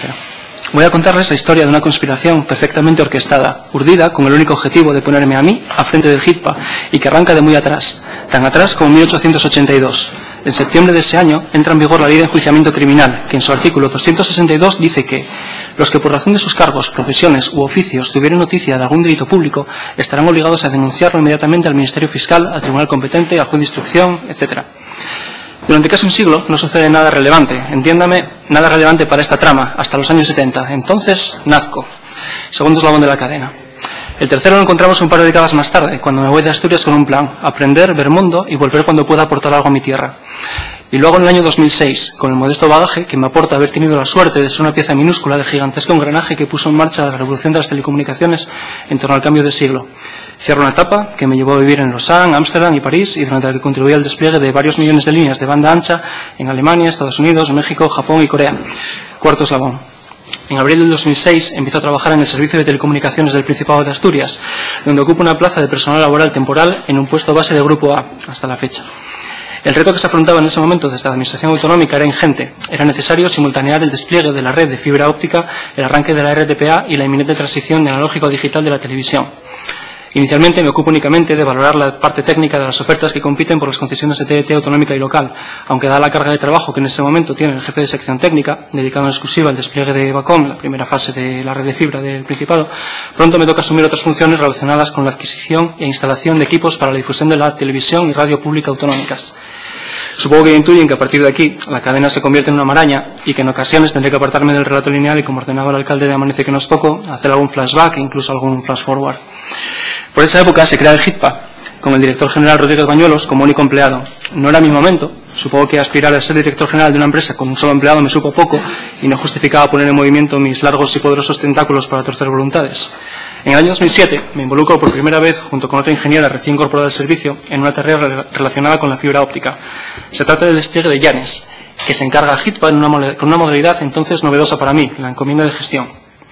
consejera. Voy a contarles la historia de una conspiración perfectamente orquestada, urdida con el único objetivo de ponerme a mí al frente del HITPA y que arranca de muy atrás, tan atrás como 1882. En septiembre de ese año entra en vigor la Ley de Enjuiciamiento Criminal, que en su artículo 262 dice que los que por razón de sus cargos, profesiones u oficios tuvieran noticia de algún delito público estarán obligados a denunciarlo inmediatamente al Ministerio Fiscal, al Tribunal competente, al juez de instrucción, etc. Durante casi un siglo no sucede nada relevante, entiéndame, nada relevante para esta trama, hasta los años 70. Entonces, nazco, segundo eslabón de la cadena. El tercero lo encontramos un par de décadas más tarde, cuando me voy de Asturias con un plan: aprender, ver mundo y volver cuando pueda aportar algo a mi tierra. Y luego en el año 2006, con el modesto bagaje que me aporta haber tenido la suerte de ser una pieza minúscula del gigantesco engranaje que puso en marcha la revolución de las telecomunicaciones en torno al cambio de siglo. Cierro una etapa que me llevó a vivir en Lausanne, Ámsterdam y París, y durante la que contribuí al despliegue de varios millones de líneas de banda ancha en Alemania, Estados Unidos, México, Japón y Corea. Cuarto eslabón. En abril del 2006 empiezo a trabajar en el Servicio de Telecomunicaciones del Principado de Asturias, donde ocupo una plaza de personal laboral temporal en un puesto base de Grupo A, hasta la fecha. El reto que se afrontaba en ese momento desde la Administración Autonómica era ingente. Era necesario simultanear el despliegue de la red de fibra óptica, el arranque de la RTPA y la inminente transición de analógico a digital de la televisión. Inicialmente me ocupo únicamente de valorar la parte técnica de las ofertas que compiten por las concesiones de TDT autonómica y local, aunque dada la carga de trabajo que en ese momento tiene el jefe de sección técnica, dedicado en exclusiva al despliegue de Bacom, la primera fase de la red de fibra del Principado, pronto me toca asumir otras funciones relacionadas con la adquisición e instalación de equipos para la difusión de la televisión y radio pública autonómicas. Supongo que intuyen que a partir de aquí la cadena se convierte en una maraña y que en ocasiones tendré que apartarme del relato lineal y, como ordenaba el alcalde de Amanece que nos poco, hacer algún flashback e incluso algún flash forward. Por esa época se crea el HITPA, con el director general Rodríguez Bañuelos como único empleado. No era mi momento. Supongo que aspirar a ser director general de una empresa con un solo empleado me supo poco y no justificaba poner en movimiento mis largos y poderosos tentáculos para torcer voluntades. En el año 2007 me involucro por primera vez, junto con otra ingeniera recién incorporada al servicio, en una tarea relacionada con la fibra óptica. Se trata del despliegue de Llanes, que se encarga a HITPA con una modalidad entonces novedosa para mí, la encomienda de gestión.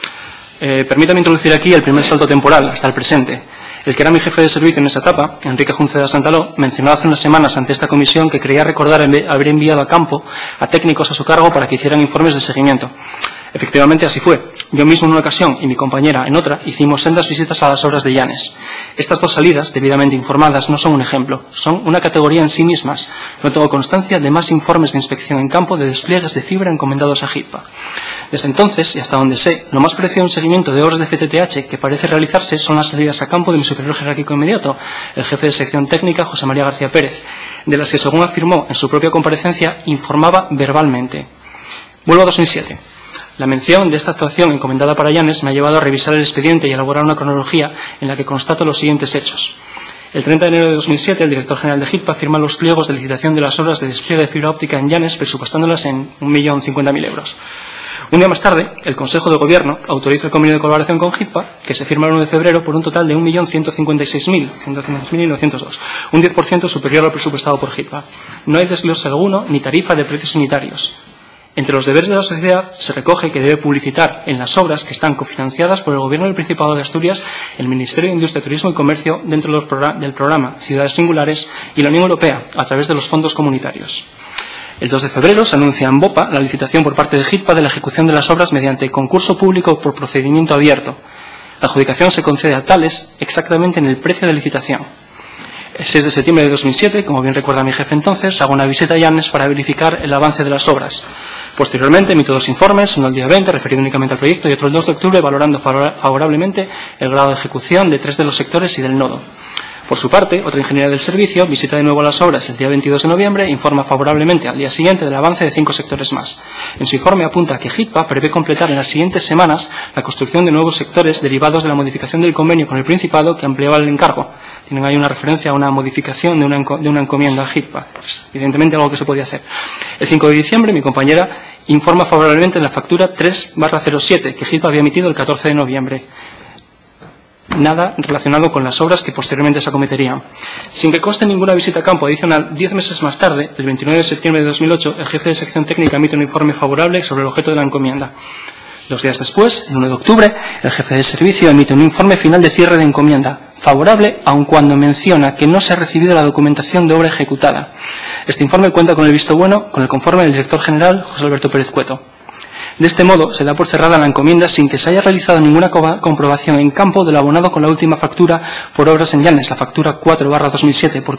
Permítame introducir aquí el primer salto temporal, hasta el presente. El que era mi jefe de servicio en esa etapa, Enrique Junceda Santaló, mencionó hace unas semanas ante esta comisión que creía recordar haber enviado a campo a técnicos a su cargo para que hicieran informes de seguimiento. Efectivamente, así fue. Yo mismo en una ocasión y mi compañera en otra hicimos sendas visitas a las obras de Llanes. Estas dos salidas, debidamente informadas, no son un ejemplo, son una categoría en sí mismas. No tengo constancia de más informes de inspección en campo de despliegues de fibra encomendados a HITPA. Desde entonces, y hasta donde sé, lo más parecido a un seguimiento de obras de FTTH que parece realizarse son las salidas a campo de mi superior jerárquico inmediato, el jefe de sección técnica, José María García Pérez, de las que, según afirmó en su propia comparecencia, informaba verbalmente. Vuelvo a 2007. La mención de esta actuación encomendada para Llanes me ha llevado a revisar el expediente y elaborar una cronología en la que constato los siguientes hechos. El 30 de enero de 2007, el director general de HITPA firma los pliegos de licitación de las obras de despliegue de fibra óptica en Llanes, presupuestándolas en 1.050.000 euros. Un día más tarde, el Consejo de Gobierno autoriza el convenio de colaboración con HITPA, que se firma el 1 de febrero por un total de 1.156.902, un 10% superior al presupuestado por HITPA. No hay desglose alguno ni tarifa de precios unitarios. Entre los deberes de la sociedad se recoge que debe publicitar en las obras que están cofinanciadas por el Gobierno del Principado de Asturias, el Ministerio de Industria, Turismo y Comercio dentro del programa Ciudades Singulares y la Unión Europea a través de los fondos comunitarios. El 2 de febrero se anuncia en BOPA la licitación por parte de HITPA de la ejecución de las obras mediante concurso público por procedimiento abierto. La adjudicación se concede a tales exactamente en el precio de licitación. El 6 de septiembre de 2007, como bien recuerda mi jefe entonces, hago una visita a Llanes para verificar el avance de las obras. Posteriormente emito dos informes, uno el día 20, referido únicamente al proyecto, y otro el 2 de octubre, valorando favorablemente el grado de ejecución de 3 de los sectores y del nodo. Por su parte, otra ingeniera del servicio visita de nuevo las obras el día 22 de noviembre e informa favorablemente al día siguiente del avance de 5 sectores más. En su informe apunta que HITPA prevé completar en las siguientes semanas la construcción de nuevos sectores derivados de la modificación del convenio con el Principado que ampliaba el encargo. Tienen ahí una referencia a una modificación de una encomienda a HITPA. Pues, evidentemente algo que se podía hacer. El 5 de diciembre mi compañera informa favorablemente en la factura 3/07 que HITPA había emitido el 14 de noviembre. Nada relacionado con las obras que posteriormente se acometerían. Sin que conste ninguna visita a campo adicional, 10 meses más tarde, el 29 de septiembre de 2008, el jefe de sección técnica emite un informe favorable sobre el objeto de la encomienda. 2 días después, el 1 de octubre, el jefe de servicio emite un informe final de cierre de encomienda, favorable aun cuando menciona que no se ha recibido la documentación de obra ejecutada. Este informe cuenta con el visto bueno, con el conforme del director general, José Alberto Pérez Cueto. De este modo, se da por cerrada la encomienda sin que se haya realizado ninguna comprobación en campo del abonado con la última factura por obras en Llanes, la factura 4/2007, por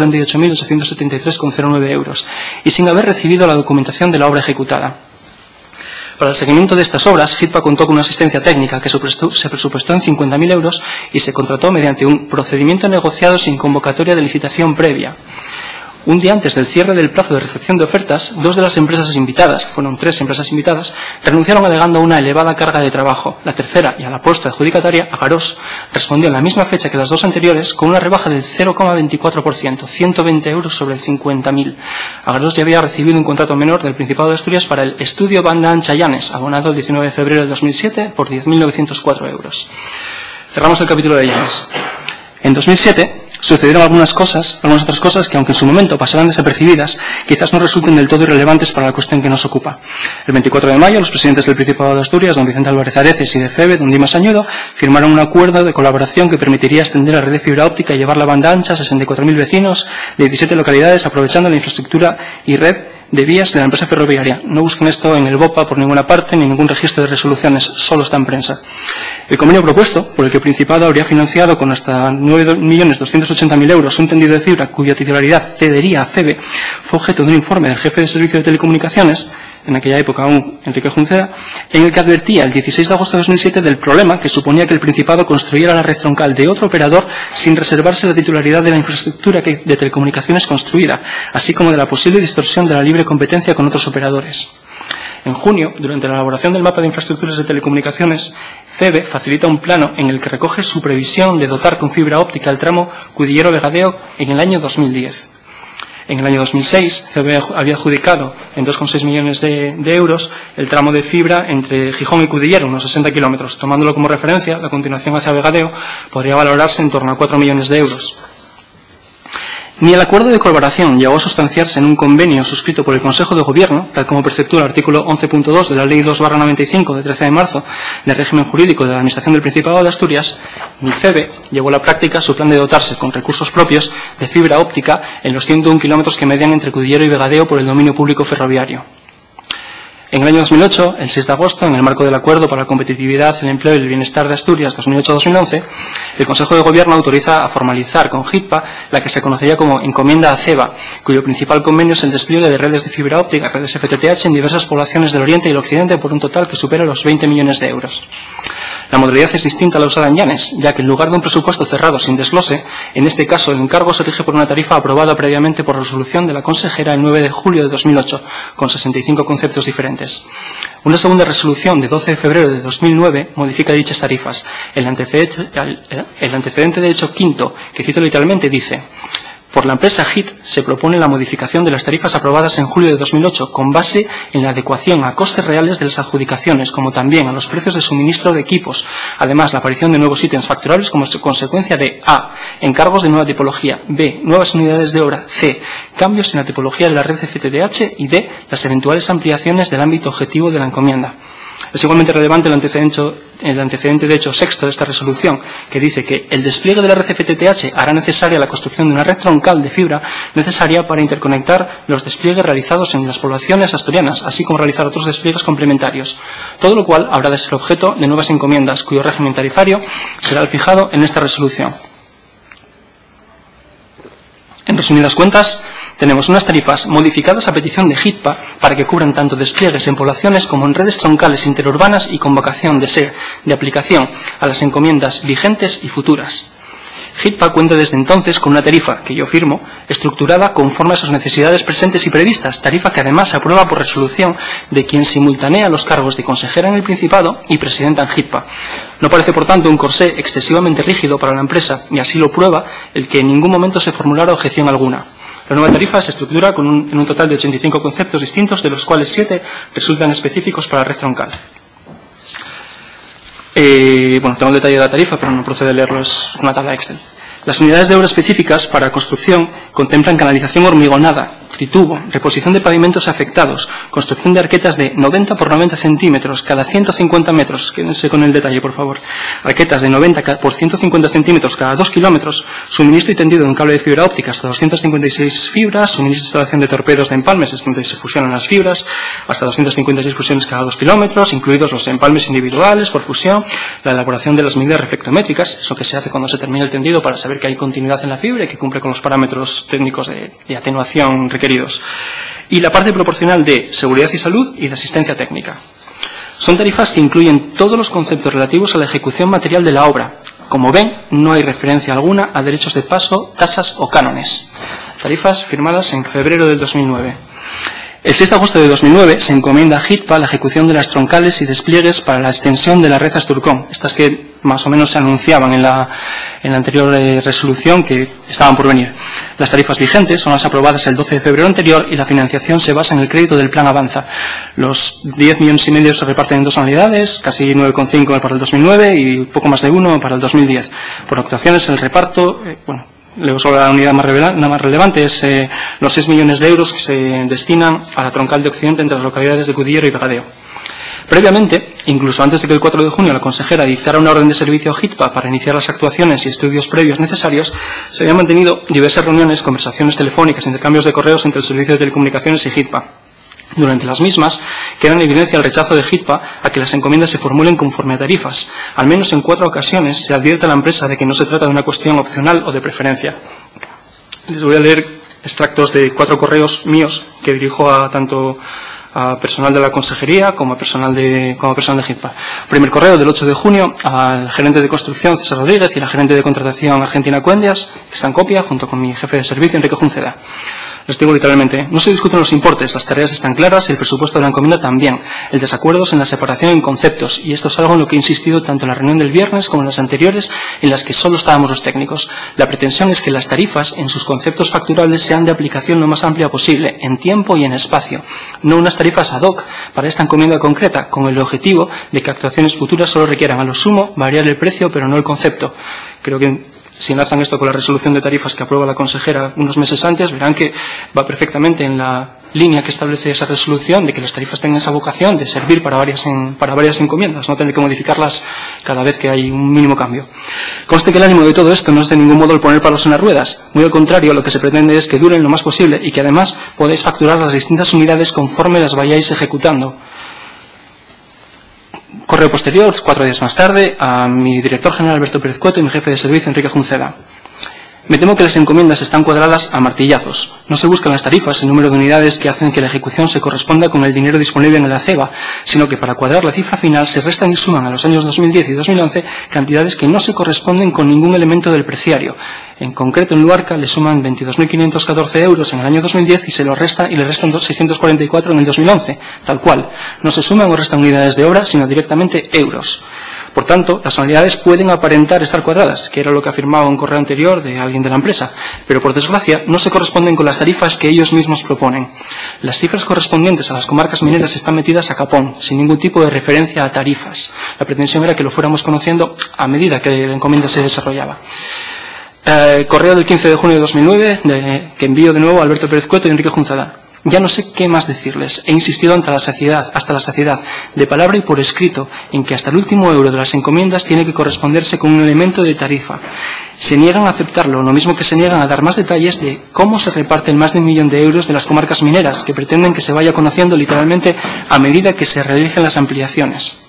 548.873,09 euros, y sin haber recibido la documentación de la obra ejecutada. Para el seguimiento de estas obras, HITPA contó con una asistencia técnica que se presupuestó en 50.000 euros y se contrató mediante un procedimiento negociado sin convocatoria de licitación previa. Un día antes del cierre del plazo de recepción de ofertas, dos de las empresas invitadas, que fueron 3 empresas invitadas, renunciaron alegando una elevada carga de trabajo. La tercera, y a la postre adjudicataria, Agarós, respondió en la misma fecha que las dos anteriores con una rebaja del 0,24%, 120 euros sobre 50.000. Agarós ya había recibido un contrato menor del Principado de Asturias para el estudio banda ancha Llanes, abonado el 19 de febrero de 2007 por 10.904 euros. Cerramos el capítulo de Llanes. En 2007 sucedieron algunas otras cosas que, aunque en su momento pasaran desapercibidas, quizás no resulten del todo irrelevantes para la cuestión que nos ocupa. El 24 de mayo, los presidentes del Principado de Asturias, don Vicente Álvarez Areces, y de FEBE, don Dimas Añudo, firmaron un acuerdo de colaboración que permitiría extender la red de fibra óptica y llevar la banda ancha a 64.000 vecinos de 17 localidades, aprovechando la infraestructura y red de vías de la empresa ferroviaria. No busquen esto en el BOPA por ninguna parte, ni ningún registro de resoluciones, solo está en prensa. El convenio propuesto, por el que el Principado habría financiado con hasta 9.280.000 euros un tendido de fibra cuya titularidad cedería a FEBE, fue objeto de un informe del jefe de servicio de telecomunicaciones, en aquella época aún Enrique Junceda, en el que advertía el 16 de agosto de 2007 del problema que suponía que el Principado construyera la red troncal de otro operador sin reservarse la titularidad de la infraestructura de telecomunicaciones construida, así como de la posible distorsión de la libre competencia con otros operadores. En junio, durante la elaboración del mapa de infraestructuras de telecomunicaciones, FEBE facilita un plano en el que recoge su previsión de dotar con fibra óptica el tramo Cudillero-Vegadeo en el año 2010. En el año 2006, FEBE había adjudicado en 2,6 millones de euros el tramo de fibra entre Gijón y Cudillero, unos 60 kilómetros. Tomándolo como referencia, la continuación hacia Vegadeo podría valorarse en torno a 4 millones de euros. Ni el acuerdo de colaboración llegó a sustanciarse en un convenio suscrito por el Consejo de Gobierno, tal como preceptúa el artículo 11.2 de la Ley 2/95 de 13 de marzo del régimen jurídico de la Administración del Principado de Asturias, ni FEBE llevó a la práctica su plan de dotarse con recursos propios de fibra óptica en los 101 kilómetros que median entre Cudillero y Vegadeo por el dominio público ferroviario. En el año 2008, el 6 de agosto, en el marco del Acuerdo para la Competitividad, el Empleo y el Bienestar de Asturias 2008-2011, el Consejo de Gobierno autoriza a formalizar con HITPA la que se conocería como Encomienda a CEBA, cuyo principal convenio es el despliegue de redes de fibra óptica, redes FTTH, en diversas poblaciones del Oriente y el Occidente por un total que supera los 20 millones de euros. La modalidad es distinta a la usada en Llanes, ya que en lugar de un presupuesto cerrado sin desglose, en este caso el encargo se rige por una tarifa aprobada previamente por resolución de la consejera el 9 de julio de 2008, con 65 conceptos diferentes. Una segunda resolución de 12 de febrero de 2009 modifica dichas tarifas. El antecedente de hecho quinto, que cito literalmente, dice: por la empresa HIT se propone la modificación de las tarifas aprobadas en julio de 2008 con base en la adecuación a costes reales de las adjudicaciones, como también a los precios de suministro de equipos. Además, la aparición de nuevos ítems facturables como consecuencia de A. Encargos de nueva tipología, B. Nuevas unidades de obra, C. Cambios en la tipología de la red FTTH y D. Las eventuales ampliaciones del ámbito objetivo de la encomienda. Es igualmente relevante el antecedente de hecho sexto de esta resolución, que dice que el despliegue de la red FTTH hará necesaria la construcción de una red troncal de fibra necesaria para interconectar los despliegues realizados en las poblaciones asturianas, así como realizar otros despliegues complementarios, todo lo cual habrá de ser objeto de nuevas encomiendas, cuyo régimen tarifario será el fijado en esta resolución. En resumidas cuentas, tenemos unas tarifas modificadas a petición de HITPA para que cubran tanto despliegues en poblaciones como en redes troncales interurbanas y con vocación de ser de aplicación a las encomiendas vigentes y futuras. HITPA cuenta desde entonces con una tarifa, que yo firmo, estructurada conforme a sus necesidades presentes y previstas, tarifa que además se aprueba por resolución de quien simultanea los cargos de consejera en el Principado y presidenta en HITPA. No parece, por tanto, un corsé excesivamente rígido para la empresa, y así lo prueba el que en ningún momento se formulara objeción alguna. La nueva tarifa se estructura en un total de 85 conceptos distintos, de los cuales 7 resultan específicos para la red troncal. Bueno, tengo el detalle de la tarifa, pero no procede a leerlo, es una tabla Excel. Las unidades de obra específicas para construcción contemplan canalización hormigonada, tritubo, reposición de pavimentos afectados, construcción de arquetas de 90 por 90 centímetros cada 150 metros, quédense con el detalle por favor, arquetas de 90 por 150 centímetros cada 2 kilómetros, suministro y tendido de un cable de fibra óptica hasta 256 fibras, suministro e instalación de torpedos de empalmes, es donde se fusionan las fibras, hasta 256 fusiones cada 2 kilómetros, incluidos los empalmes individuales por fusión, la elaboración de las medidas reflectométricas, eso que se hace cuando se termina el tendido para saber que hay continuidad en la fibra y que cumple con los parámetros técnicos de atenuación requeridos. Y la parte proporcional de seguridad y salud y de asistencia técnica. Son tarifas que incluyen todos los conceptos relativos a la ejecución material de la obra. Como ven, no hay referencia alguna a derechos de paso, tasas o cánones. Tarifas firmadas en febrero del 2009. El 6 de agosto de 2009 se encomienda a HITPA la ejecución de las troncales y despliegues para la extensión de la red Asturcom, estas que más o menos se anunciaban en la anterior resolución que estaban por venir. Las tarifas vigentes son las aprobadas el 12 de febrero anterior y la financiación se basa en el crédito del Plan Avanza. Los 10,5 millones se reparten en dos anualidades, casi 9,5 para el 2009 y poco más de 1 para el 2010. Por actuaciones el reparto, luego sobre la unidad más relevante es los 6 millones de euros que se destinan a la troncal de Occidente entre las localidades de Cudillero y Vegadeo. Previamente, incluso antes de que el 4 de junio la consejera dictara una orden de servicio a HITPA para iniciar las actuaciones y estudios previos necesarios, se habían mantenido diversas reuniones, conversaciones telefónicas, intercambios de correos entre el Servicio de Telecomunicaciones y HITPA. Durante las mismas, queda en evidencia el rechazo de HITPA a que las encomiendas se formulen conforme a tarifas. Al menos en 4 ocasiones se advierte a la empresa de que no se trata de una cuestión opcional o de preferencia. Les voy a leer extractos de 4 correos míos que dirijo tanto a personal de la consejería como a personal de HITPA. Primer correo del 8 de junio al gerente de construcción César Rodríguez y la gerente de contratación Argentina Cuendias, que está en copia, junto con mi jefe de servicio Enrique Junceda. Les digo literalmente, no se discuten los importes, las tareas están claras y el presupuesto de la encomienda también. El desacuerdo es en la separación en conceptos, y esto es algo en lo que he insistido tanto en la reunión del viernes como en las anteriores, en las que solo estábamos los técnicos. La pretensión es que las tarifas, en sus conceptos facturables, sean de aplicación lo más amplia posible, en tiempo y en espacio. No unas tarifas ad hoc para esta encomienda concreta, con el objetivo de que actuaciones futuras solo requieran a lo sumo variar el precio, pero no el concepto. Creo que si enlazan esto con la resolución de tarifas que aprueba la consejera unos meses antes, verán que va perfectamente en la línea que establece esa resolución de que las tarifas tengan esa vocación de servir para varias encomiendas, no tener que modificarlas cada vez que hay un mínimo cambio. Conste que el ánimo de todo esto no es de ningún modo el poner palos en las ruedas. Muy al contrario, lo que se pretende es que duren lo más posible y que además podáis facturar las distintas unidades conforme las vayáis ejecutando. Correo posterior, 4 días más tarde, a mi director general Alberto Pérez Cueto y mi jefe de servicio Enrique Junceda. Me temo que las encomiendas están cuadradas a martillazos. No se buscan las tarifas, el número de unidades que hacen que la ejecución se corresponda con el dinero disponible en el ACEBA, sino que para cuadrar la cifra final se restan y suman a los años 2010 y 2011 cantidades que no se corresponden con ningún elemento del preciario. En concreto, en Luarca le suman 22.514 euros en el año 2010 y le restan 644 en el 2011, tal cual. No se suman o restan unidades de obra, sino directamente euros. Por tanto, las anualidades pueden aparentar estar cuadradas, que era lo que afirmaba un correo anterior de alguien de la empresa, pero por desgracia no se corresponden con las tarifas que ellos mismos proponen. Las cifras correspondientes a las comarcas mineras están metidas a capón, sin ningún tipo de referencia a tarifas. La pretensión era que lo fuéramos conociendo a medida que la encomienda se desarrollaba. Correo del 15 de junio de 2009, que envío de nuevo a Alberto Pérez Cueto y Enrique Junzada. Ya no sé qué más decirles. He insistido hasta la saciedad, de palabra y por escrito, en que hasta el último euro de las encomiendas tiene que corresponderse con un elemento de tarifa. Se niegan a aceptarlo, lo mismo que se niegan a dar más detalles de cómo se reparten más de 1 millón de euros de las comarcas mineras, que pretenden que se vaya conociendo literalmente a medida que se realicen las ampliaciones.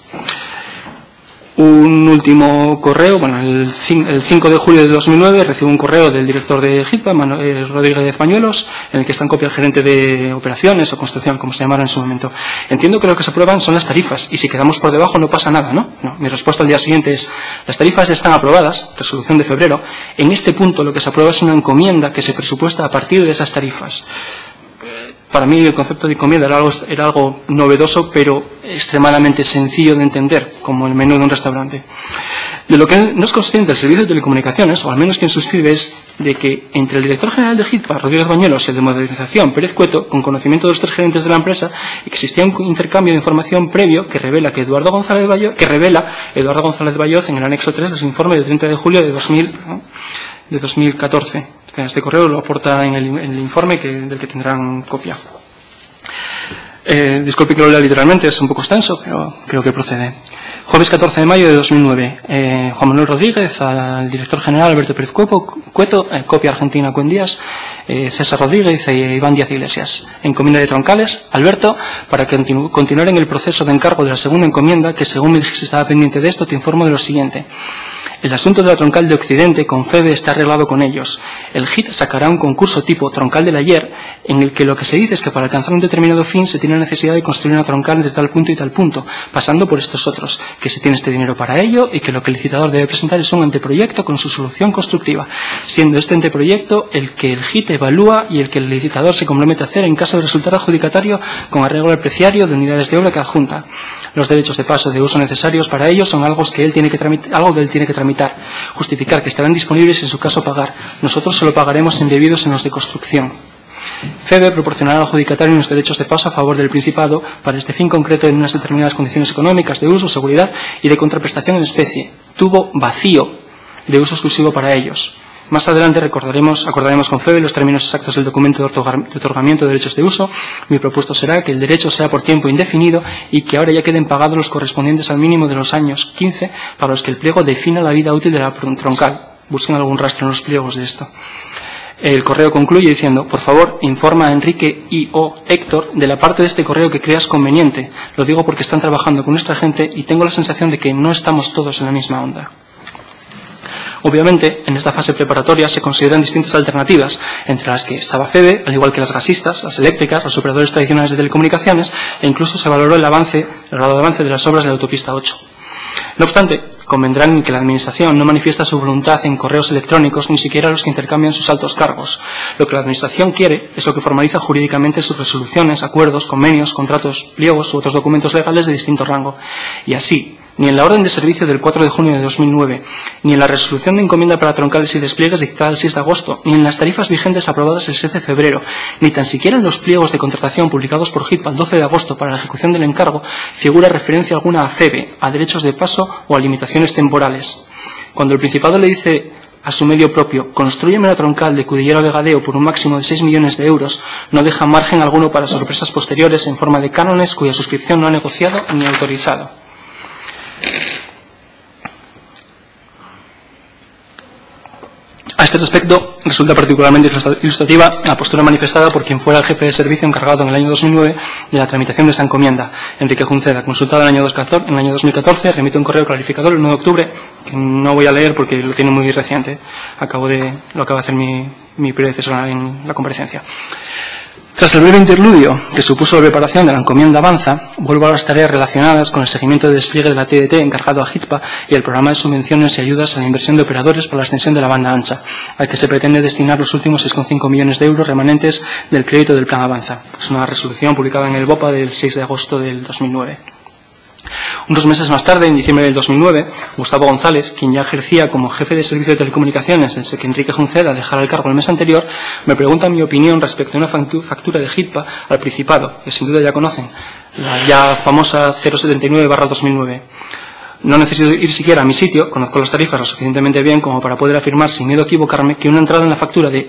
Un último correo, el 5 de julio de 2009 recibo un correo del director de HITPA, Manuel Rodríguez Bañuelos, en el que está en copia el gerente de operaciones o construcción, como se llamaron en su momento. Entiendo que lo que se aprueban son las tarifas, y si quedamos por debajo no pasa nada, ¿no? No, mi respuesta al día siguiente es, las tarifas están aprobadas, resolución de febrero, en este punto lo que se aprueba es una encomienda que se presupuesta a partir de esas tarifas. Para mí el concepto de encomienda era algo novedoso, pero extremadamente sencillo de entender, como el menú de un restaurante. De lo que no es consciente el Servicio de Telecomunicaciones, o al menos quien suscribe, es de que entre el director general de HITPA, Rodríguez Bañuelos, y el de modernización, Pérez Cueto, con conocimiento de los 3 gerentes de la empresa, existía un intercambio de información previo que revela Eduardo González Bayoz en el anexo 3 de su informe del 30 de julio de 2000, ¿no? de 2014. Este correo lo aporta en el informe del que tendrán copia. Disculpe que lo lea literalmente, es un poco extenso, pero creo que procede. Jueves 14 de mayo de 2009. Juan Manuel Rodríguez, al director general Alberto Pérez Cueto, copia Argentina Cuendías, César Rodríguez e Iván Díaz Iglesias. Encomienda de Troncales, Alberto, para continuar en el proceso de encargo de la segunda encomienda, que según me dijiste estaba pendiente de esto, te informo de lo siguiente. El asunto de la troncal de Occidente con FEBE está arreglado con ellos. El HIT sacará un concurso tipo troncal del ayer, en el que lo que se dice es que para alcanzar un determinado fin se tiene necesidad de construir una troncal de tal punto y tal punto, pasando por estos otros, que se tiene este dinero para ello y que lo que el licitador debe presentar es un anteproyecto con su solución constructiva, siendo este anteproyecto el que el HIT evalúa y el que el licitador se compromete a hacer en caso de resultar adjudicatario con arreglo al preciario de unidades de obra que adjunta. Los derechos de paso de uso necesarios para ellos son algo que él tiene que tramitar, justificar que estarán disponibles y en su caso pagar. Nosotros solo pagaremos embebidos en los de construcción. FEBE proporcionará al adjudicatario unos derechos de paso a favor del Principado para este fin concreto en unas determinadas condiciones económicas, de uso, seguridad y de contraprestación en especie. Tubo vacío de uso exclusivo para ellos. Más adelante acordaremos con FEBE los términos exactos del documento de otorgamiento de derechos de uso. Mi propuesto será que el derecho sea por tiempo indefinido y que ahora ya queden pagados los correspondientes al mínimo de los años 15 para los que el pliego defina la vida útil de la troncal. Busquen algún rastro en los pliegos de esto. El correo concluye diciendo: por favor, informa a Enrique y o Héctor de la parte de este correo que creas conveniente. Lo digo porque están trabajando con nuestra gente y tengo la sensación de que no estamos todos en la misma onda. Obviamente, en esta fase preparatoria se consideran distintas alternativas, entre las que estaba FEBE, al igual que las gasistas, las eléctricas, los operadores tradicionales de telecomunicaciones, e incluso se valoró el grado de avance de las obras de la autopista 8. No obstante, convendrán en que la Administración no manifiesta su voluntad en correos electrónicos, ni siquiera los que intercambian sus altos cargos. Lo que la Administración quiere es lo que formaliza jurídicamente sus resoluciones, acuerdos, convenios, contratos, pliegos u otros documentos legales de distinto rango. Y así, ni en la orden de servicio del 4 de junio de 2009, ni en la resolución de encomienda para troncales y despliegues dictada el 6 de agosto, ni en las tarifas vigentes aprobadas el 6 de febrero, ni tan siquiera en los pliegos de contratación publicados por HITPA el 12 de agosto para la ejecución del encargo, figura referencia alguna a FEBE, a derechos de paso o a limitaciones temporales. Cuando el Principado le dice a su medio propio: "Constrúyeme una troncal de Cudillero a Vegadeo por un máximo de 6 millones de euros", no deja margen alguno para sorpresas posteriores en forma de cánones cuya suscripción no ha negociado ni autorizado. A este respecto, resulta particularmente ilustrativa la postura manifestada por quien fuera el jefe de servicio encargado en el año 2009 de la tramitación de esa encomienda, Enrique Junceda, consultado en el año 2014, remite un correo clarificador el 1 de octubre, que no voy a leer porque lo tiene muy reciente, lo acaba de hacer mi predecesor en la comparecencia. Tras el breve interludio que supuso la preparación de la encomienda Avanza, vuelvo a las tareas relacionadas con el seguimiento de despliegue de la TDT encargado a HITPA y el programa de subvenciones y ayudas a la inversión de operadores para la extensión de la banda ancha, al que se pretende destinar los últimos 6,5 millones de euros remanentes del crédito del plan Avanza. Es una resolución publicada en el BOPA del 6 de agosto del 2009. Unos meses más tarde, en diciembre del 2009, Gustavo González, quien ya ejercía como jefe de servicio de telecomunicaciones desde que Enrique Junceda dejara el cargo el mes anterior, me pregunta mi opinión respecto a una factura de HITPA al Principado, que sin duda ya conocen, la ya famosa 079/2009. No necesito ir siquiera a mi sitio, conozco las tarifas lo suficientemente bien como para poder afirmar sin miedo a equivocarme que una entrada en la factura de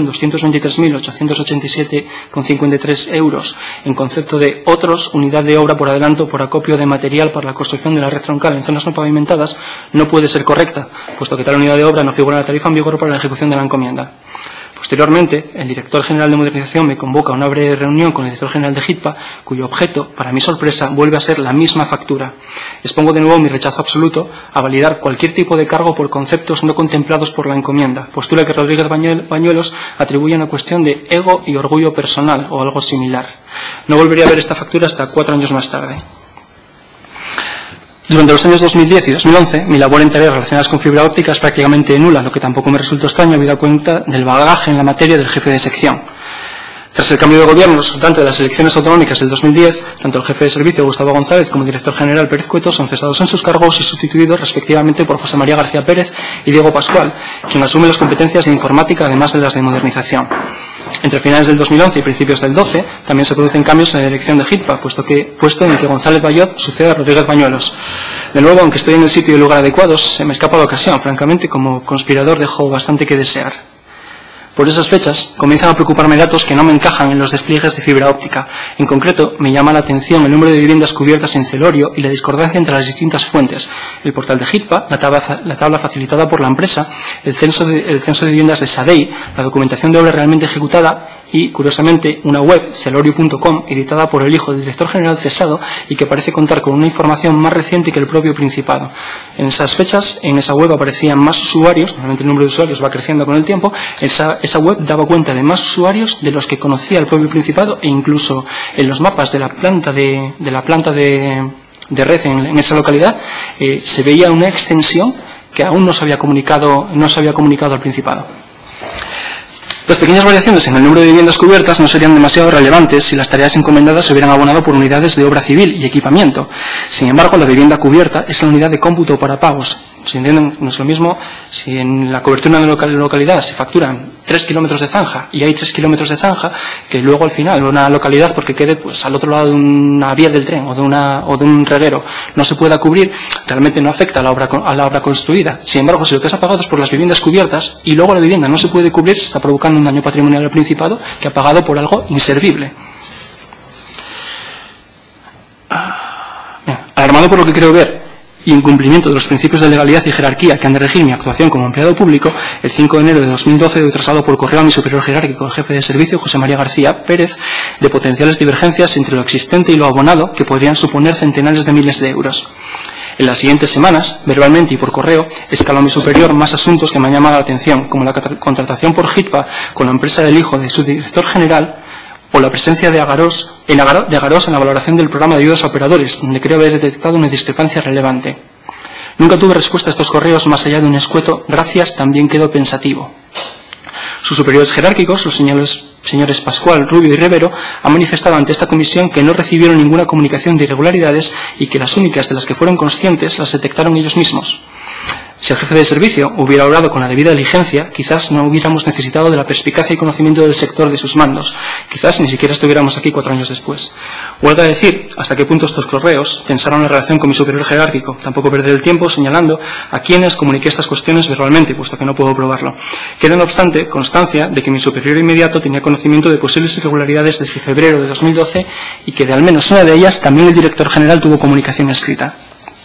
1.223.887,53 euros en concepto de otros, unidad de obra por adelanto por acopio de material para la construcción de la red troncal en zonas no pavimentadas, no puede ser correcta, puesto que tal unidad de obra no figura en la tarifa en vigor para la ejecución de la encomienda. Posteriormente, el director general de modernización me convoca a una breve reunión con el director general de HITPA, cuyo objeto, para mi sorpresa, vuelve a ser la misma factura. Expongo de nuevo mi rechazo absoluto a validar cualquier tipo de cargo por conceptos no contemplados por la encomienda, postura que Rodríguez Bañuelos atribuye a una cuestión de ego y orgullo personal o algo similar. No volvería a ver esta factura hasta 4 años más tarde. Durante los años 2010 y 2011, mi labor en tareas relacionadas con fibra óptica es prácticamente nula, lo que tampoco me resultó extraño habida cuenta del bagaje en la materia del jefe de sección. Tras el cambio de gobierno resultante de las elecciones autonómicas del 2010, tanto el jefe de servicio Gustavo González como el director general Pérez Cueto son cesados en sus cargos y sustituidos respectivamente por José María García Pérez y Diego Pascual, quien asume las competencias de informática además de las de modernización. Entre finales del 2011 y principios del 12 también se producen cambios en la dirección de HITPA, puesto en el que González Bayot sucede a Rodríguez Bañuelos. De nuevo, aunque estoy en el sitio y el lugar adecuados, se me escapa la ocasión. Francamente, como conspirador dejo bastante que desear. Por esas fechas comienzan a preocuparme datos que no me encajan en los despliegues de fibra óptica. En concreto, me llama la atención el número de viviendas cubiertas en Celorio y la discordancia entre las distintas fuentes. El portal de HITPA, la tabla facilitada por la empresa, el censo de viviendas de SADEI, la documentación de obra realmente ejecutada y, curiosamente, una web, celorio.com, editada por el hijo del director general cesado y que parece contar con una información más reciente que el propio Principado. En esas fechas, en esa web aparecían más usuarios, normalmente el número de usuarios va creciendo con el tiempo, esa web daba cuenta de más usuarios de los que conocía el propio Principado e incluso en los mapas de la planta de red en esa localidad se veía una extensión que aún no se había comunicado al Principado. Las pequeñas variaciones en el número de viviendas cubiertas no serían demasiado relevantes si las tareas encomendadas se hubieran abonado por unidades de obra civil y equipamiento. Sin embargo, la vivienda cubierta es la unidad de cómputo para pagos. Si entienden, no es lo mismo si en la cobertura de una localidad se facturan 3 kilómetros de zanja y hay 3 kilómetros de zanja, que luego al final una localidad, porque quede pues al otro lado de una vía del tren o de un reguero, no se pueda cubrir, realmente no afecta a la obra construida. Sin embargo, si lo que se ha pagado es por las viviendas cubiertas y luego la vivienda no se puede cubrir, se está provocando un daño patrimonial al Principado que ha pagado por algo inservible. Alarmado por lo que creo ver y en cumplimiento de los principios de legalidad y jerarquía que han de regir mi actuación como empleado público, el 5 de enero de 2012 doy traslado por correo a mi superior jerárquico, el jefe de servicio, José María García Pérez, de potenciales divergencias entre lo existente y lo abonado que podrían suponer centenares de miles de euros. En las siguientes semanas, verbalmente y por correo, escaló a mi superior más asuntos que me han llamado la atención, como la contratación por HITPA con la empresa del hijo de su director general, o la presencia de Agarós en la valoración del programa de ayudas a operadores, donde creo haber detectado una discrepancia relevante. Nunca tuve respuesta a estos correos más allá de un escueto «gracias, también quedo pensativo». Sus superiores jerárquicos, los señores Pascual, Rubio y Rivero, han manifestado ante esta comisión que no recibieron ninguna comunicación de irregularidades y que las únicas de las que fueron conscientes las detectaron ellos mismos. Si el jefe de servicio hubiera obrado con la debida diligencia, quizás no hubiéramos necesitado de la perspicacia y conocimiento del sector de sus mandos. Quizás ni siquiera estuviéramos aquí 4 años después. Huelga a decir hasta qué punto estos correos pensaron en relación con mi superior jerárquico. Tampoco perder el tiempo señalando a quienes comuniqué estas cuestiones verbalmente, puesto que no puedo probarlo. Queda, no obstante, constancia de que mi superior inmediato tenía conocimiento de posibles irregularidades desde febrero de 2012 y que de al menos una de ellas también el director general tuvo comunicación escrita.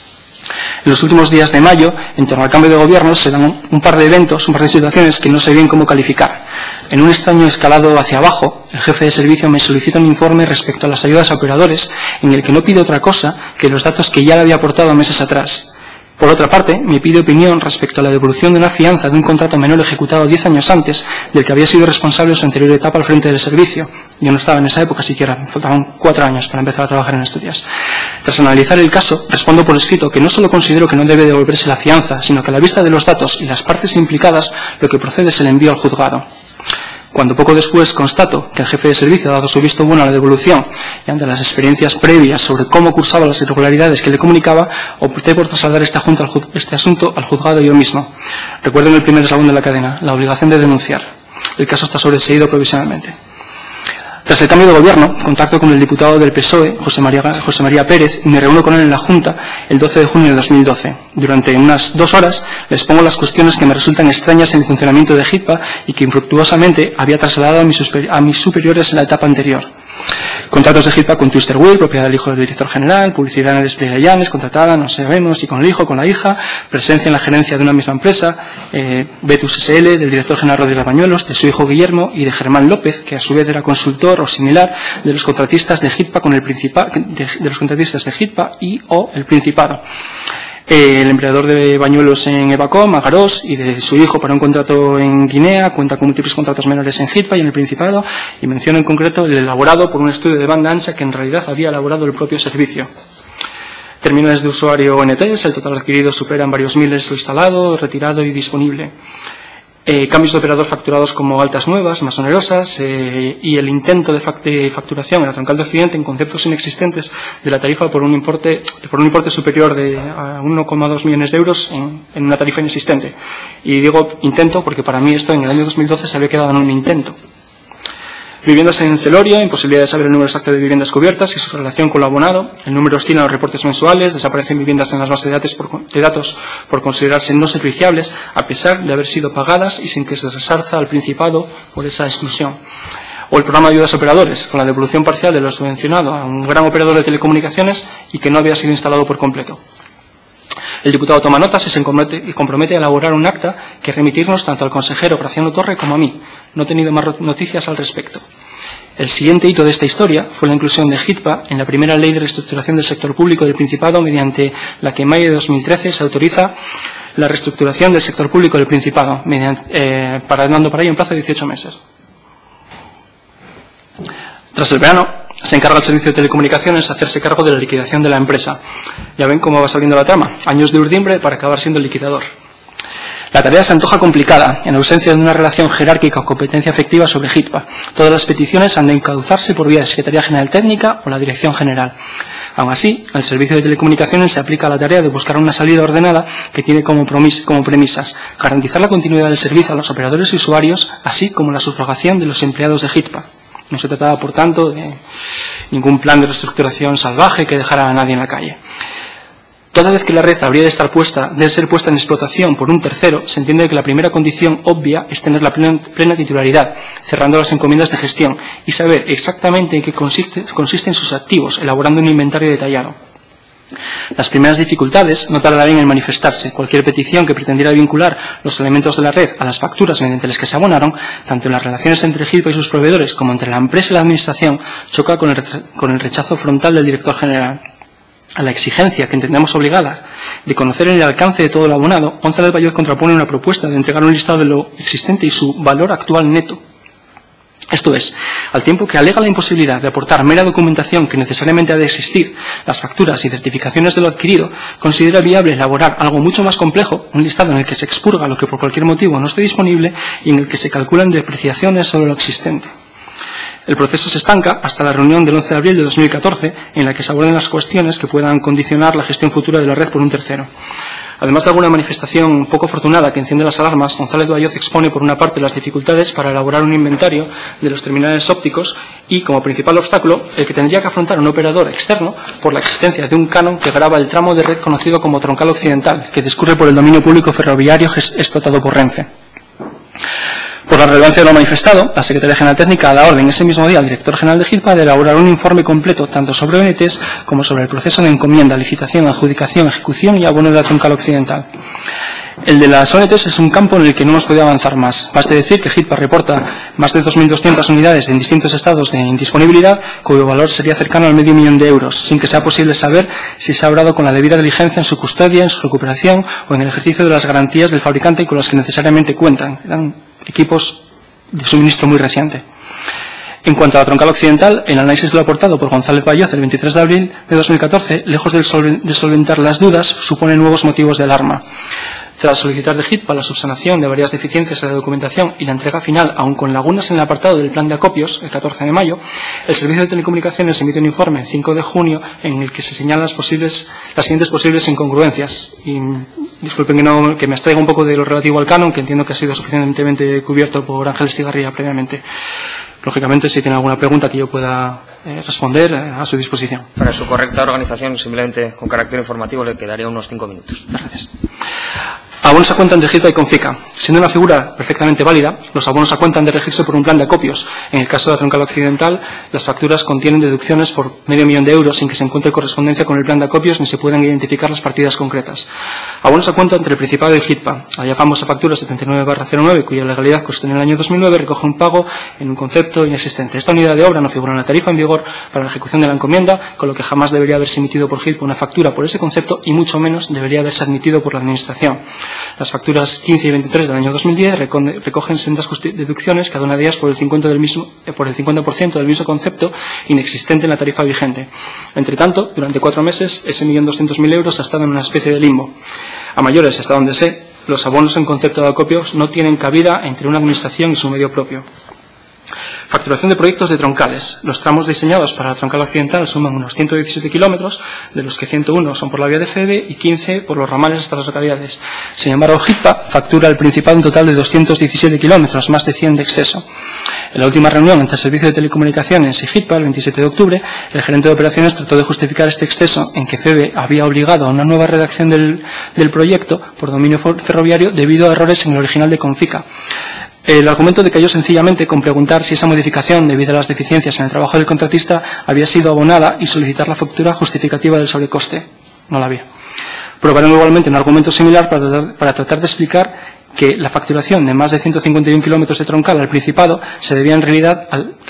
En los últimos días de mayo, en torno al cambio de gobierno, se dan un par de eventos, un par de situaciones que no sé bien cómo calificar. En un extraño escalado hacia abajo, el jefe de servicio me solicita un informe respecto a las ayudas a operadores, en el que no pide otra cosa que los datos que ya le había aportado meses atrás. Por otra parte, me pide opinión respecto a la devolución de una fianza de un contrato menor ejecutado 10 años antes, del que había sido responsable su anterior etapa al frente del servicio. Yo no estaba en esa época siquiera, me faltaban 4 años para empezar a trabajar en Asturias. Tras analizar el caso, respondo por escrito que no solo considero que no debe devolverse la fianza, sino que a la vista de los datos y las partes implicadas, lo que procede es el envío al juzgado. Cuando poco después constato que el jefe de servicio ha dado su visto bueno a la devolución y ante las experiencias previas sobre cómo cursaba las irregularidades que le comunicaba, opté por trasladar este asunto al juzgado yo mismo. Recuerden el primer eslabón de la cadena, la obligación de denunciar. El caso está sobreseído provisionalmente. Tras el cambio de gobierno, contacto con el diputado del PSOE, José María Pérez, y me reúno con él en la Junta el 12 de junio de 2012. Durante unas 2 horas les pongo las cuestiones que me resultan extrañas en el funcionamiento de HITPA y que infructuosamente había trasladado a mis superiores en la etapa anterior. Contratos de HITPA con Twister Wheel, propiedad del hijo del director general, publicidad en el despliegue de Llanes, contratada, no sabemos si con el hijo, con la hija, presencia en la gerencia de una misma empresa, Betus SL, del director general Rodríguez Bañuelos, de su hijo Guillermo y de Germán López, que a su vez era consultor o similar de los contratistas de HITPA con el de los contratistas de HITPA y o el Principado. El empleador de Bañuelos en Evacom, Agarós, y de su hijo para un contrato en Guinea, cuenta con múltiples contratos menores en HITPA y en el Principado, y menciona en concreto el elaborado por un estudio de banda ancha que en realidad había elaborado el propio servicio. Terminales de usuario NTS, el total adquirido supera en varios miles lo instalado, retirado y disponible. cambios de operador facturados como altas nuevas, más onerosas, y el intento de facturación en la troncal de Occidente en conceptos inexistentes de la tarifa por un importe superior a 1,2 millones de euros en una tarifa inexistente. Y digo intento porque para mí esto en el año 2012 se había quedado en un intento. Viviendas en celoria, imposibilidad de saber el número exacto de viviendas cubiertas y su relación con lo abonado. El número oscila en los reportes mensuales, desaparecen viviendas en las bases de datos por considerarse no serviciables, a pesar de haber sido pagadas y sin que se resarza al Principado por esa exclusión. O el programa de ayudas a operadores, con la devolución parcial de lo subvencionado a un gran operador de telecomunicaciones y que no había sido instalado por completo. El diputado toma notas y se compromete a elaborar un acta que remitirnos tanto al consejero Graciano Torre como a mí. No he tenido más noticias al respecto. El siguiente hito de esta historia fue la inclusión de HITPA en la primera ley de reestructuración del sector público del Principado, mediante la que en mayo de 2013 se autoriza la reestructuración del sector público del Principado, dando para ello un plazo de 18 meses. Tras el verano, se encarga el servicio de telecomunicaciones de hacerse cargo de la liquidación de la empresa. Ya ven cómo va saliendo la trama. Años de urdimbre para acabar siendo el liquidador. La tarea se antoja complicada, en ausencia de una relación jerárquica o competencia efectiva sobre HITPA. Todas las peticiones han de encauzarse por vía de Secretaría General Técnica o la Dirección General. Aún así, el servicio de telecomunicaciones se aplica a la tarea de buscar una salida ordenada que tiene como premisas garantizar la continuidad del servicio a los operadores y usuarios, así como la subrogación de los empleados de HITPA. No se trataba, por tanto, de ningún plan de reestructuración salvaje que dejara a nadie en la calle. Toda vez que la red habría de ser puesta en explotación por un tercero, se entiende que la primera condición obvia es tener la plena titularidad, cerrando las encomiendas de gestión y saber exactamente en qué consisten sus activos, elaborando un inventario detallado. Las primeras dificultades no tardarán en manifestarse. Cualquier petición que pretendiera vincular los elementos de la red a las facturas mediante las que se abonaron, tanto en las relaciones entre HITPA y sus proveedores como entre la empresa y la administración, choca con el rechazo frontal del director general. A la exigencia que entendemos obligada de conocer el alcance de todo lo abonado, González Bayot contrapone una propuesta de entregar un listado de lo existente y su valor actual neto. Esto es, al tiempo que alega la imposibilidad de aportar mera documentación que necesariamente ha de existir, las facturas y certificaciones de lo adquirido, considera viable elaborar algo mucho más complejo, un listado en el que se expurga lo que por cualquier motivo no esté disponible y en el que se calculan depreciaciones sobre lo existente. El proceso se estanca hasta la reunión del 11 de abril de 2014, en la que se abordan las cuestiones que puedan condicionar la gestión futura de la red por un tercero. Además de alguna manifestación poco afortunada que enciende las alarmas, González Bayot expone por una parte las dificultades para elaborar un inventario de los terminales ópticos y, como principal obstáculo, el que tendría que afrontar un operador externo por la existencia de un canon que grava el tramo de red conocido como troncal occidental, que discurre por el dominio público ferroviario explotado por Renfe. Por la relevancia de lo manifestado, la Secretaría General Técnica da orden ese mismo día al director general de HITPA de elaborar un informe completo tanto sobre ONTs como sobre el proceso de encomienda, licitación, adjudicación, ejecución y abono de la troncal occidental. El de las ONTs es un campo en el que no hemos podido avanzar más. Basta decir que HITPA reporta más de 2.200 unidades en distintos estados de indisponibilidad, cuyo valor sería cercano al medio millón de euros, sin que sea posible saber si se ha obrado con la debida diligencia en su custodia, en su recuperación o en el ejercicio de las garantías del fabricante con las que necesariamente cuentan. Eran equipos de suministro muy reciente. En cuanto a la troncal occidental, el análisis de lo aportado por González Bayot el 23 de abril de 2014, lejos de solventar las dudas, supone nuevos motivos de alarma. Tras solicitar de HITPA la subsanación de varias deficiencias en la documentación y la entrega final, aun con lagunas en el apartado del plan de acopios, el 14 de mayo, el Servicio de Telecomunicaciones emite un informe el 5 de junio en el que se señalan las siguientes posibles incongruencias. Y disculpen que me abstraiga un poco de lo relativo al canon, que entiendo que ha sido suficientemente cubierto por Ángel Estigarribia previamente. Lógicamente, si tiene alguna pregunta que yo pueda responder, a su disposición. Para su correcta organización, simplemente con carácter informativo, le quedaría unos 5 minutos. Gracias. Abonos a cuentan de HITPA y Confica. Siendo una figura perfectamente válida, los abonos a cuentan de regirse por un plan de acopios. En el caso de la troncal occidental, las facturas contienen deducciones por medio millón de euros sin que se encuentre correspondencia con el plan de acopios ni se puedan identificar las partidas concretas. Abonos a cuenta entre el Principado y HITPA. La ya famosa factura 79/09, cuya legalidad consta en el año 2009, recoge un pago en un concepto inexistente. Esta unidad de obra no figura en la tarifa en vigor para la ejecución de la encomienda, con lo que jamás debería haberse emitido por HITPA una factura por ese concepto y mucho menos debería haberse admitido por la Administración. Las facturas 15 y 23 del año 2010 recogen sendas deducciones, cada una de ellas por el 50% del mismo concepto inexistente en la tarifa vigente. Entre tanto, durante 4 meses, ese 1.200.000 euros ha estado en una especie de limbo. A mayores, hasta donde sé, los abonos en concepto de acopios no tienen cabida entre una administración y su medio propio. Facturación de proyectos de troncales. Los tramos diseñados para la troncal occidental suman unos 117 kilómetros, de los que 101 son por la vía de Feve y 15 por los ramales hasta las localidades. Sin embargo, HITPA factura al Principado un total de 217 kilómetros, más de 100 de exceso. En la última reunión entre el Servicio de Telecomunicaciones y HITPA, el 27 de octubre, el gerente de operaciones trató de justificar este exceso en que Feve había obligado a una nueva redacción del proyecto por dominio ferroviario debido a errores en el original de Confica. El argumento decayó sencillamente con preguntar si esa modificación, debido a las deficiencias en el trabajo del contratista, había sido abonada y solicitar la factura justificativa del sobrecoste. No la había. Probaron igualmente un argumento similar para tratar de explicar que la facturación de más de 151 kilómetros de troncal al Principado se debía en realidad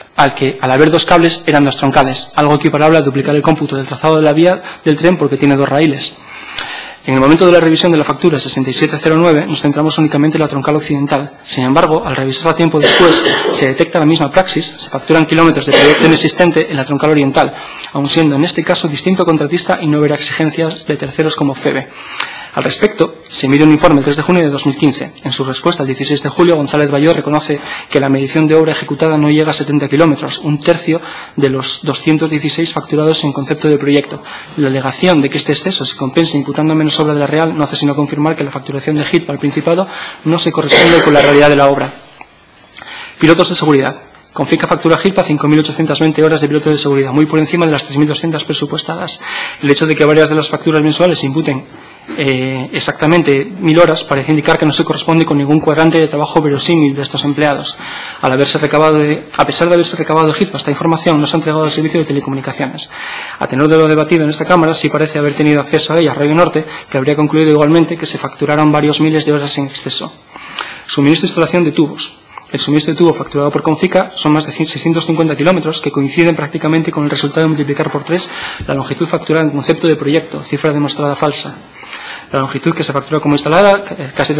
al haber dos cables eran dos troncales, algo equiparable a duplicar el cómputo del trazado de la vía del tren porque tiene dos raíles. En el momento de la revisión de la factura 6709 nos centramos únicamente en la troncal occidental. Sin embargo, al revisarla tiempo después, se detecta la misma praxis, se facturan kilómetros de proyecto inexistente en la troncal oriental, aun siendo en este caso distinto contratista y no haber exigencias de terceros como Feve. Al respecto, se emite un informe el 3 de junio de 2015. En su respuesta el 16 de julio, González Bayó reconoce que la medición de obra ejecutada no llega a 70 kilómetros, un tercio de los 216 facturados en concepto de proyecto. La alegación de que este exceso se compensa imputando menos obra de la real no hace sino confirmar que la facturación de HITPA al Principado no se corresponde con la realidad de la obra. Pilotos de seguridad. Confica factura a HITPA 5.820 horas de pilotos de seguridad, muy por encima de las 3.200 presupuestadas. El hecho de que varias de las facturas mensuales se imputen exactamente 1.000 horas parece indicar que no se corresponde con ningún cuadrante de trabajo verosímil de estos empleados. A pesar de haberse recabado de HITPA esta información, no se ha entregado al Servicio de Telecomunicaciones. A tenor de lo debatido en esta Cámara, sí parece haber tenido acceso a ella Radio Norte, que habría concluido igualmente que se facturaron varios miles de horas en exceso. Suministro e instalación de tubos. El suministro de tubo facturado por Confica son más de 650 kilómetros que coinciden prácticamente con el resultado de multiplicar por 3 la longitud facturada en concepto de proyecto, cifra demostrada falsa. La longitud que se factura como instalada, casi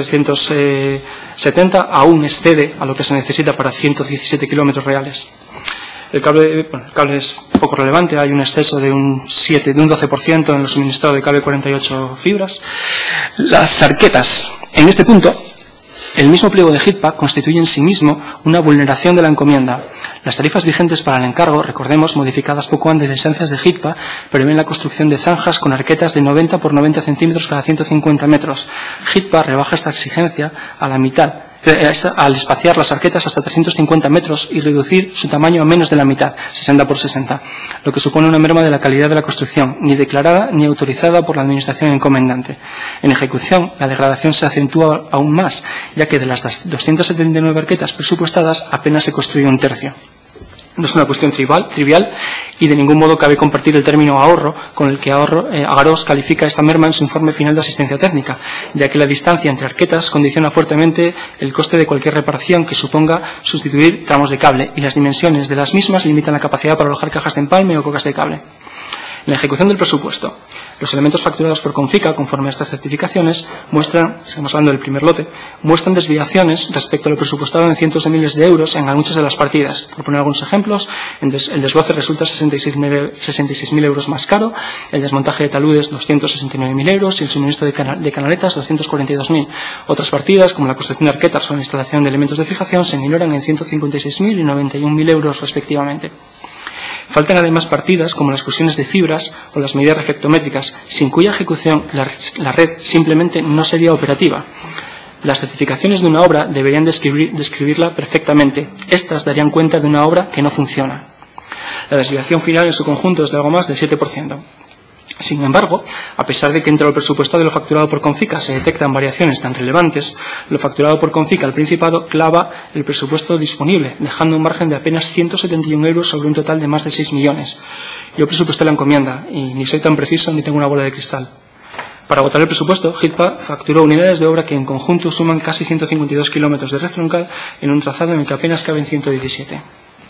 370, aún excede a lo que se necesita para 117 kilómetros reales. El cable es poco relevante, hay un exceso de un 12% en el suministrado de cable 48 fibras. Las arquetas. En este punto, el mismo pliego de HITPA constituye en sí mismo una vulneración de la encomienda. Las tarifas vigentes para el encargo, recordemos, modificadas poco antes de las instancias de HITPA, prevén la construcción de zanjas con arquetas de 90 por 90 centímetros cada 150 metros. HITPA rebaja esta exigencia a la mitad, al espaciar las arquetas hasta 350 metros y reducir su tamaño a menos de la mitad, 60 por 60, lo que supone una merma de la calidad de la construcción, ni declarada ni autorizada por la Administración encomendante. En ejecución, la degradación se acentúa aún más, ya que de las 279 arquetas presupuestadas apenas se construye un tercio. No es una cuestión trivial y de ningún modo cabe compartir el término ahorro con el que Agarós califica esta merma en su informe final de asistencia técnica, ya que la distancia entre arquetas condiciona fuertemente el coste de cualquier reparación que suponga sustituir tramos de cable y las dimensiones de las mismas limitan la capacidad para alojar cajas de empalme o cocas de cable. En la ejecución del presupuesto, los elementos facturados por Confica, conforme a estas certificaciones, estamos hablando del primer lote, muestran desviaciones respecto a lo presupuestado en cientos de miles de euros en muchas de las partidas. Por poner algunos ejemplos, el desguace resulta 66.000 euros más caro, el desmontaje de taludes 269.000 euros y el suministro de canaletas 242.000. Otras partidas, como la construcción de arquetas o la instalación de elementos de fijación, se minoran en 156.000 y 91.000 euros respectivamente. Faltan además partidas como las fusiones de fibras o las medidas reflectométricas, sin cuya ejecución la red simplemente no sería operativa. Las certificaciones de una obra deberían describirla perfectamente. Estas darían cuenta de una obra que no funciona. La desviación final en su conjunto es de algo más del 7%. Sin embargo, a pesar de que entre lo presupuestado y lo facturado por Confica se detectan variaciones tan relevantes, lo facturado por Confica al Principado clava el presupuesto disponible, dejando un margen de apenas 171 euros sobre un total de más de 6 millones. Yo presupuesté la encomienda y ni soy tan preciso ni tengo una bola de cristal. Para agotar el presupuesto, HITPA facturó unidades de obra que en conjunto suman casi 152 kilómetros de red troncal en un trazado en el que apenas caben 117.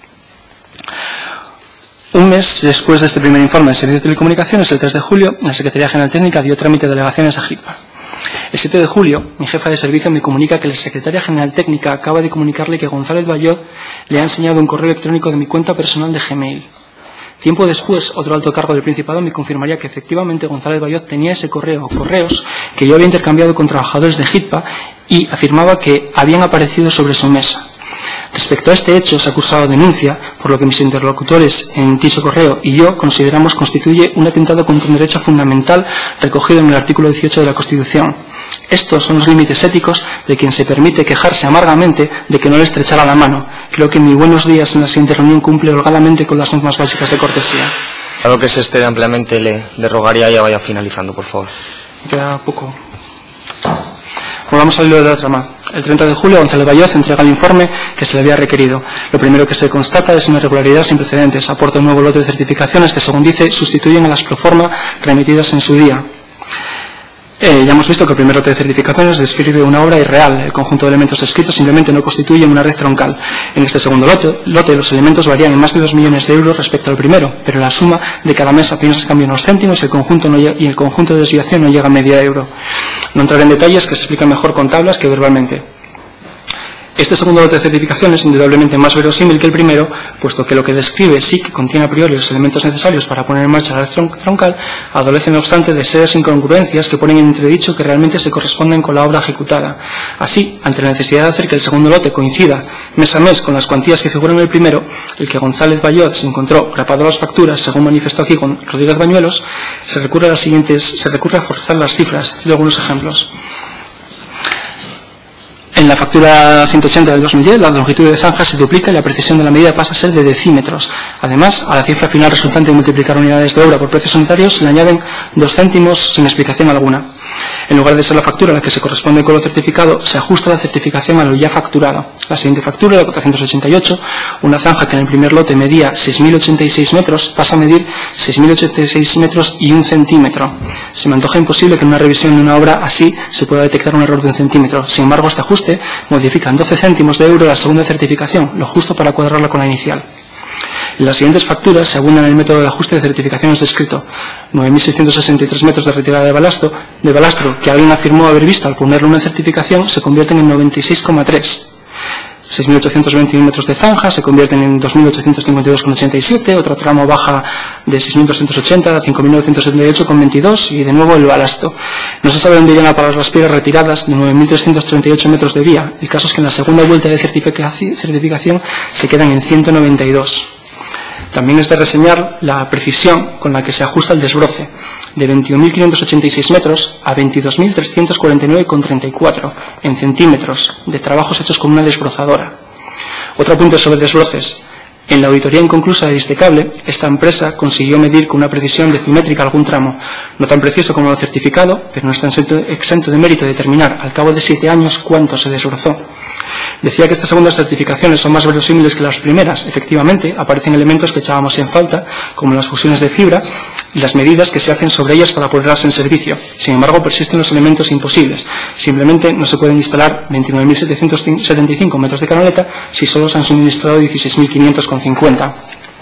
Un mes después de este primer informe del Servicio de Telecomunicaciones, el 3 de julio, la Secretaría General Técnica dio trámite de alegaciones a HITPA. El 7 de julio, mi jefa de servicio me comunica que la Secretaría General Técnica acaba de comunicarle que González Bayó le ha enseñado un correo electrónico de mi cuenta personal de Gmail. Tiempo después, otro alto cargo del Principado me confirmaría que efectivamente González Bayot tenía ese correo o correos que yo había intercambiado con trabajadores de HITPA y afirmaba que habían aparecido sobre su mesa. Respecto a este hecho, se ha cursado denuncia, por lo que mis interlocutores en dicho correo y yo consideramos constituye un atentado contra un derecho fundamental recogido en el artículo 18 de la Constitución. Estos son los límites éticos de quien se permite quejarse amargamente de que no le estrechara la mano. Creo que mi buenos días en la siguiente reunión cumple holgadamente con las normas básicas de cortesía. Algo que se excede ampliamente, le rogaría ya vaya finalizando, por favor. Queda poco. Volvamos al hilo de la trama. El 30 de julio, González Bayot entrega el informe que se le había requerido. Lo primero que se constata es una irregularidad sin precedentes. Aporta un nuevo lote de certificaciones que, según dice, sustituyen a las proforma remitidas en su día. Ya hemos visto que el primer lote de certificaciones describe una obra irreal. El conjunto de elementos escritos simplemente no constituye una red troncal. En este segundo lote los elementos varían en más de 2 millones de euros respecto al primero, pero la suma de cada mes apenas cambia unos céntimos y el conjunto de desviación no llega a media euro. No entraré en detalles, que se explican mejor con tablas que verbalmente. Este segundo lote de certificación es indudablemente más verosímil que el primero, puesto que lo que describe sí que contiene a priori los elementos necesarios para poner en marcha la red troncal, adolece no obstante de serias incongruencias que ponen en entredicho que realmente se corresponden con la obra ejecutada. Así, ante la necesidad de hacer que el segundo lote coincida mes a mes con las cuantías que figuran en el primero, el que González Bayot se encontró grapado a las facturas, según manifestó aquí con Rodríguez Bañuelos, se recurre a forzar las cifras. Doy algunos ejemplos. En la factura 180 del 2010, la longitud de zanja se duplica y la precisión de la medida pasa a ser de decímetros. Además, a la cifra final resultante de multiplicar unidades de obra por precios unitarios se le añaden 2 céntimos sin explicación alguna. En lugar de ser la factura la que se corresponde con lo certificado, se ajusta la certificación a lo ya facturado. La siguiente factura, la 488, una zanja que en el primer lote medía 6.086 metros, pasa a medir 6.086 metros y 1 centímetro. Se me antoja imposible que en una revisión de una obra así se pueda detectar un error de 1 centímetro. Sin embargo, este ajuste modifica en 12 céntimos de euro la segunda certificación, lo justo para cuadrarla con la inicial. En las siguientes facturas se abundan en el método de ajuste de certificaciones descrito. 9.663 metros de retirada de balastro que alguien afirmó haber visto al ponerle una certificación se convierten en 96,3. 6.821 metros de zanja se convierten en 2.852,87, otro tramo baja de 6.280 a 5.978,22 y de nuevo el balasto. No se sabe dónde llegan a parar las piedras retiradas de 9.338 metros de vía. El caso es que en la segunda vuelta de certificación se quedan en 192. También es de reseñar la precisión con la que se ajusta el desbroce, de 21.586 metros a 22.349,34 en centímetros, de trabajos hechos con una desbrozadora. Otro apunte sobre desbroces. En la auditoría inconclusa de Distecable, esta empresa consiguió medir con una precisión decimétrica algún tramo, no tan preciso como lo certificado, pero no está exento de mérito de determinar al cabo de 7 años cuánto se desbrozó. Decía que estas segundas certificaciones son más verosímiles que las primeras. Efectivamente, aparecen elementos que echábamos en falta, como las fusiones de fibra y las medidas que se hacen sobre ellas para ponerlas en servicio. Sin embargo, persisten los elementos imposibles. Simplemente no se pueden instalar 29.775 metros de canaleta si solo se han suministrado 16.500,50.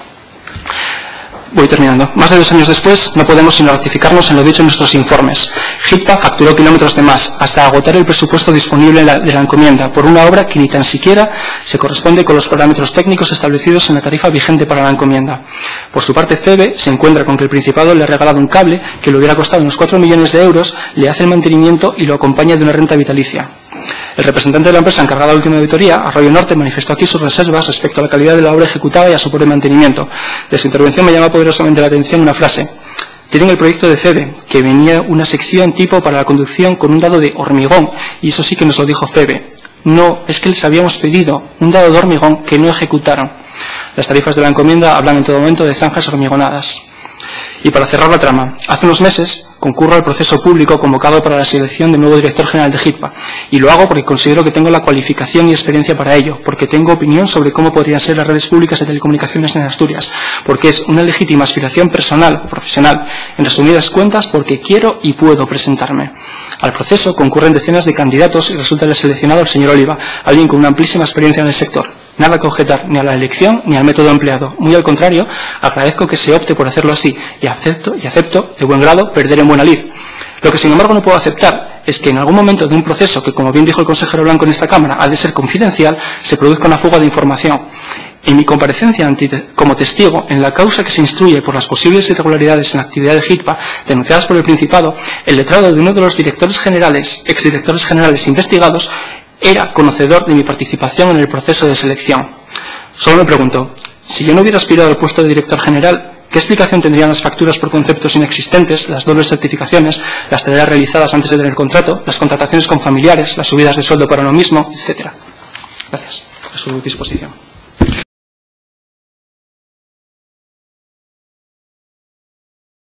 Voy terminando. Más de 2 años después, no podemos sino ratificarnos en lo dicho en nuestros informes. HITPA facturó kilómetros de más, hasta agotar el presupuesto disponible de la encomienda, por una obra que ni tan siquiera se corresponde con los parámetros técnicos establecidos en la tarifa vigente para la encomienda. Por su parte, FEBE se encuentra con que el Principado le ha regalado un cable que le hubiera costado unos 4 millones de euros, le hace el mantenimiento y lo acompaña de una renta vitalicia. El representante de la empresa encargada de la última auditoría, Arroyo Norte, manifestó aquí sus reservas respecto a la calidad de la obra ejecutada y a su pobre mantenimiento. De su intervención me llama poderosamente la atención una frase. Tienen el proyecto de FEBE, que venía una sección tipo para la conducción con un dado de hormigón, y eso sí que nos lo dijo FEBE. No, es que les habíamos pedido un dado de hormigón que no ejecutaron. Las tarifas de la encomienda hablan en todo momento de zanjas hormigonadas. Y para cerrar la trama, hace unos meses concurro al proceso público convocado para la selección del nuevo director general de HITPA, y lo hago porque considero que tengo la cualificación y experiencia para ello, porque tengo opinión sobre cómo podrían ser las redes públicas de telecomunicaciones en Asturias, porque es una legítima aspiración personal o profesional, en resumidas cuentas porque quiero y puedo presentarme. Al proceso concurren decenas de candidatos y resulta seleccionado el señor Oliva, alguien con una amplísima experiencia en el sector. Nada que objetar ni a la elección ni al método empleado. Muy al contrario, agradezco que se opte por hacerlo así y acepto de buen grado perder en buena lid. Lo que sin embargo no puedo aceptar es que en algún momento de un proceso que, como bien dijo el consejero Blanco en esta Cámara, ha de ser confidencial, se produzca una fuga de información. En mi comparecencia como testigo en la causa que se instruye por las posibles irregularidades en la actividad de HITPA denunciadas por el Principado, el letrado de uno de los exdirectores generales investigados era conocedor de mi participación en el proceso de selección. Solo me pregunto, si yo no hubiera aspirado al puesto de director general, ¿qué explicación tendrían las facturas por conceptos inexistentes, las dobles certificaciones, las tareas realizadas antes de tener contrato, las contrataciones con familiares, las subidas de sueldo para uno mismo, etcétera? Gracias. A su disposición.